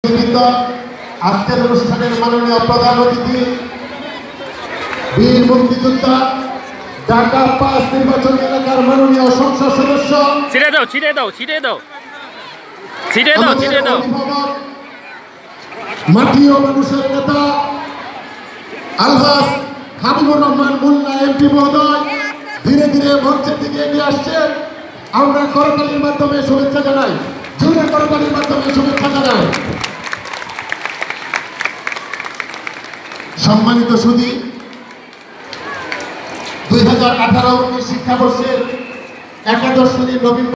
আজকের অনুষ্ঠানের মাননীয় প্রধান অতিথি বীর মুক্তিযোদ্ধা ঢাকা ৫ নির্বাচন এলাকার মাননীয় সংসদ সদস্য মাটি ও মানুষের নেতা আলহাজ হাবিবুর রহমান মোল্লা এমপি মহোদয় ধীরে ধীরে মঞ্চের দিকে এগিয়ে আসছেন। আমরা করতালির মাধ্যমে শুভেচ্ছা জানাই, জোরে করতালির মাধ্যমে শুভেচ্ছা জানাই। সম্মানিত সুধী, 2018-19 শিক্ষাবর্ষের একাদশ শ্রেণীর নবীন